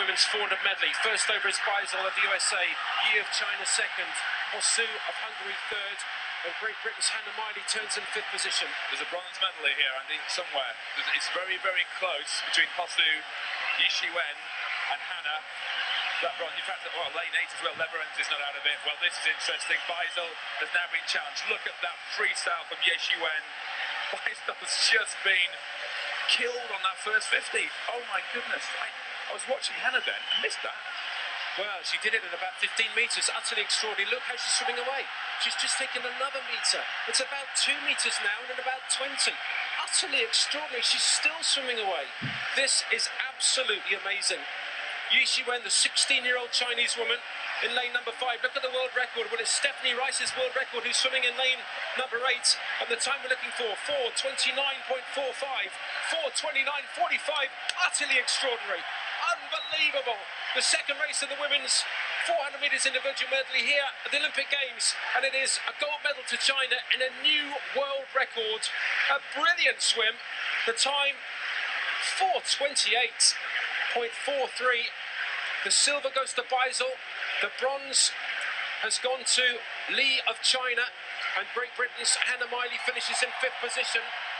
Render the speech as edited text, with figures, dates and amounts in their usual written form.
women's 400 medley. First over is Beisel of the USA, Yi of China second, Hosu of Hungary third, and Great Britain's Hannah Miley turns in fifth position. There's a bronze medal here, Andy, somewhere. It's very, very close between Hosu, Shi Wen, and Hannah. That bronze, in fact, well, lane 8 as well. Leverens is not out of it. Well, this is interesting. Beisel has now been challenged. Look at that freestyle from Shi Wen. Beisel's just been killed on that first 50. Oh my goodness. I was watching Hannah then. I missed that. Well, she did it in about 15 metres. Utterly extraordinary. Look how she's swimming away. She's just taken another metre. It's about 2 metres now and in about 20. Utterly extraordinary. She's still swimming away. This is absolutely amazing. Shi Wen, the 16-year-old Chinese woman, in lane number 5. Look at the world record. Well, it's Stephanie Rice's world record who's swimming in lane number 8. And the time we're looking for, 4:29.45. 4:29.45. Utterly extraordinary. Unbelievable. The second race of the women's 400 metres individual medley here at the Olympic Games. And it is a gold medal to China and a new world record. A brilliant swim. The time, 4:28.43. The silver goes to Beisel. The bronze has gone to Li of China. And Great Britain's Hannah Miley finishes in fifth position.